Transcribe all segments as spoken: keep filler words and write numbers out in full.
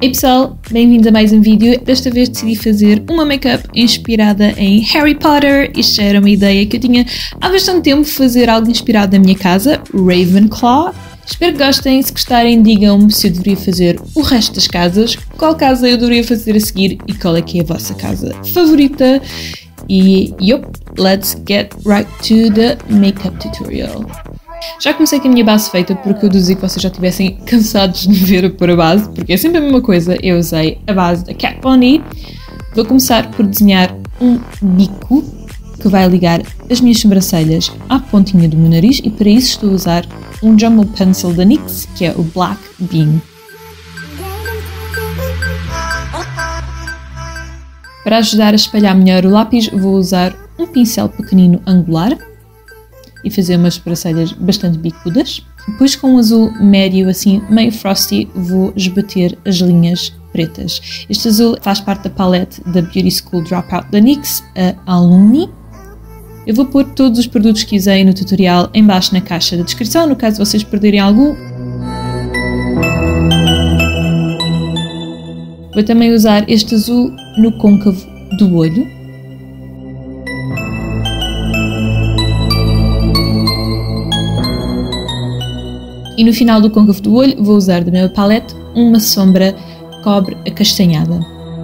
Ei pessoal, bem-vindos a mais um vídeo. Desta vez decidi fazer uma make-up inspirada em Harry Potter. Isto já era uma ideia que eu tinha há bastante tempo, fazer algo inspirado na minha casa, Ravenclaw. Espero que gostem, se gostarem digam-me se eu deveria fazer o resto das casas, qual casa eu deveria fazer a seguir e qual é que é a vossa casa favorita. E yup, let's get right to the makeup tutorial. Já comecei com a minha base feita porque eu deduzi que vocês já estivessem cansados de me ver a pôr a base, porque é sempre a mesma coisa. Eu usei a base da Kat Von D. Vou começar por desenhar um bico que vai ligar as minhas sobrancelhas à pontinha do meu nariz e para isso estou a usar um Jumbo Pencil da NYX, que é o Black Bean. Para ajudar a espalhar melhor o lápis, vou usar um pincel pequenino angular e fazer umas sobrancelhas bastante bicudas. Depois, com um azul médio, assim meio frosty, vou esbater as linhas pretas. Este azul faz parte da palette da Beauty School Dropout da NYX, a Alumni. Eu vou pôr todos os produtos que usei no tutorial em baixo na caixa da descrição, no caso vocês perderem algum. Vou também usar este azul no côncavo do olho. E no final do côncavo do olho vou usar da mesma palette uma sombra cobre acastanhada.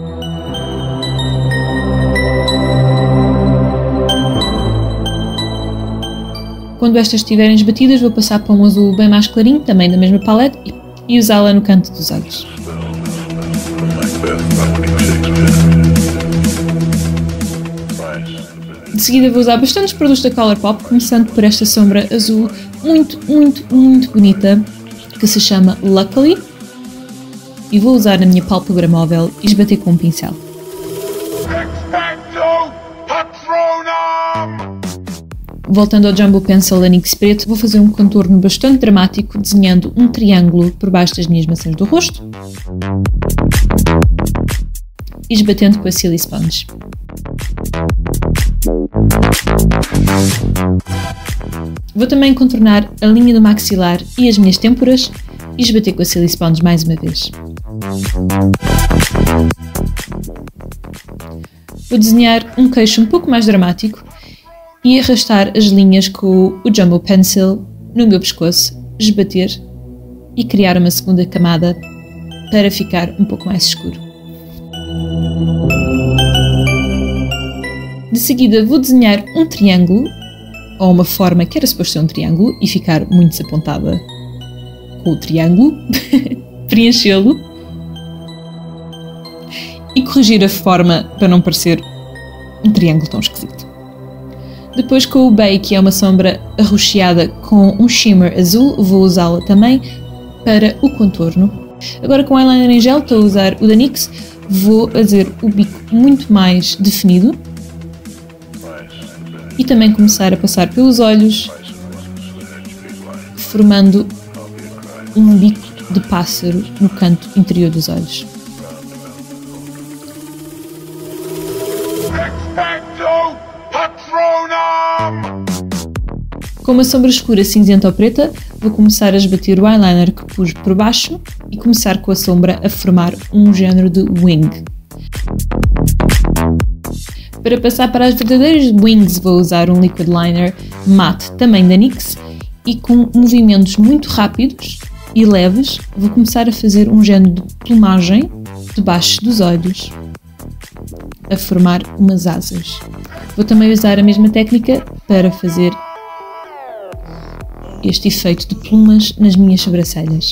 Quando estas estiverem esbatidas vou passar para um azul bem mais clarinho, também da mesma palette, e usá-la no canto dos olhos. De seguida vou usar bastantes produtos da Colourpop, começando por esta sombra azul muito, muito, muito bonita, que se chama Luckily, e vou usar na minha pálpebra móvel e esbater com um pincel. Voltando ao Jumbo Pencil da NYX preto, vou fazer um contorno bastante dramático, desenhando um triângulo por baixo das minhas maçãs do rosto e esbatendo com a Silly Sponge. Vou também contornar a linha do maxilar e as minhas têmporas e esbater com a Silly Sponge mais uma vez. Vou desenhar um queixo um pouco mais dramático e arrastar as linhas com o Jumbo Pencil no meu pescoço, esbater e criar uma segunda camada para ficar um pouco mais escuro. De seguida vou desenhar um triângulo, ou uma forma que era suposto ser um triângulo, e ficar muito desapontada com o triângulo, preenchê-lo e corrigir a forma para não parecer um triângulo tão esquisito. Depois, com o Bay, que é uma sombra arroxeada com um shimmer azul, vou usá-la também para o contorno. Agora, com o eyeliner em gel, estou a usar o da NYX, vou fazer o bico muito mais definido e também começar a passar pelos olhos, formando um bico de pássaro no canto interior dos olhos. Com uma sombra escura cinzenta ou preta, vou começar a esbater o eyeliner que pus por baixo e começar com a sombra a formar um género de wing. Para passar para as verdadeiras wings vou usar um liquid liner matte também da NYX e com movimentos muito rápidos e leves vou começar a fazer um género de plumagem debaixo dos olhos, a formar umas asas. Vou também usar a mesma técnica para fazer este efeito de plumas nas minhas sobrancelhas.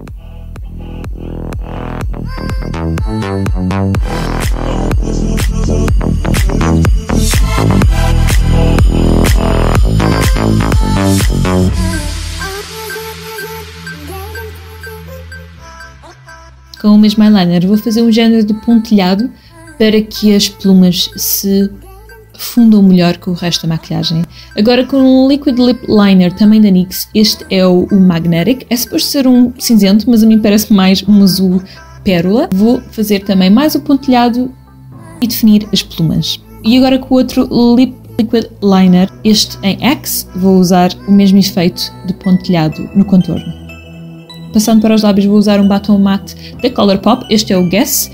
Com o mesmo eyeliner vou fazer um género de pontilhado para que as plumas se fundam melhor com o resto da maquilhagem. Agora com um Liquid Lip Liner também da NYX, este é o, o Magnetic, é suposto ser um cinzento, mas a mim parece mais um azul pérola. Vou fazer também mais o pontilhado e definir as plumas. E agora com o outro Lip Liquid Liner, este em X, vou usar o mesmo efeito de pontilhado no contorno. Passando para os lábios vou usar um batom mate da Colourpop, este é o Guess.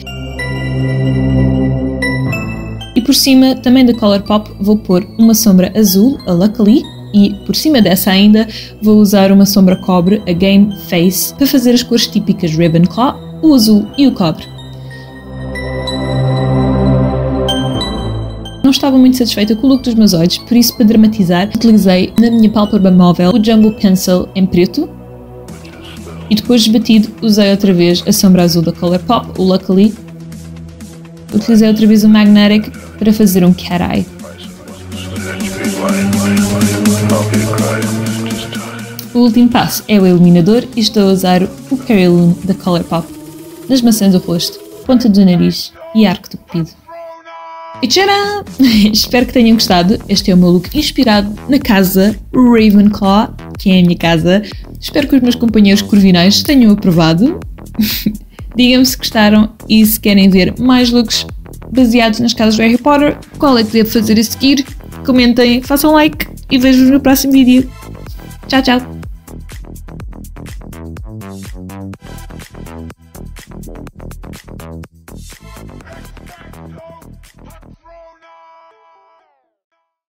E por cima, também da Colourpop, vou pôr uma sombra azul, a Luckily, e por cima dessa ainda vou usar uma sombra cobre, a Game Face, para fazer as cores típicas Ravenclaw, o azul e o cobre. Não estava muito satisfeita com o look dos meus olhos, por isso, para dramatizar, utilizei na minha pálpebra móvel o Jumbo Pencil em preto e depois desbatido usei outra vez a sombra azul da Colourpop, o Luckily. Utilizei outra vez o Magnetic para fazer um cat eye. O último passo é o iluminador e estou a usar o Periloon da Colourpop nas maçãs do rosto, ponta do nariz e arco do cupido. E tcharam! Espero que tenham gostado. Este é o meu look inspirado na casa Ravenclaw, que é a minha casa. Espero que os meus companheiros corvinais tenham aprovado. Digam-me se gostaram e se querem ver mais looks baseados nas casas do Harry Potter, qual é que devo fazer a seguir. Comentem, façam like e vejo-vos no próximo vídeo. Tchau, tchau!